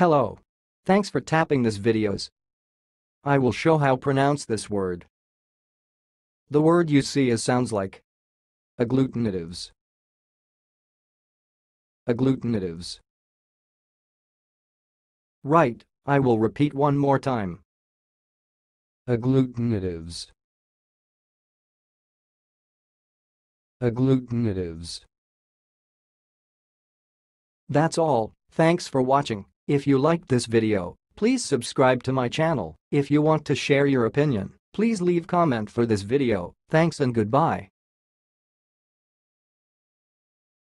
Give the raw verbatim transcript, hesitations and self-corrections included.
Hello. Thanks for tapping this videos. I will show how pronounce this word. The word you see is sounds like agglutinatives. Agglutinatives. Right, I will repeat one more time. Agglutinatives. Agglutinatives. That's all. Thanks for watching. If you liked this video, please subscribe to my channel. If you want to share your opinion, please leave comment for this video. Thanks and goodbye.